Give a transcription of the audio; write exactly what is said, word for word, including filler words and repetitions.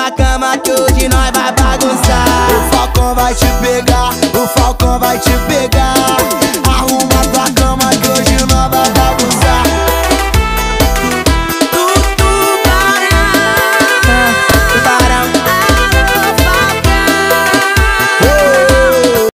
na cama que hoje nós vai bagunçar. O Falcão vai te pegar, o Falcão vai te pegar.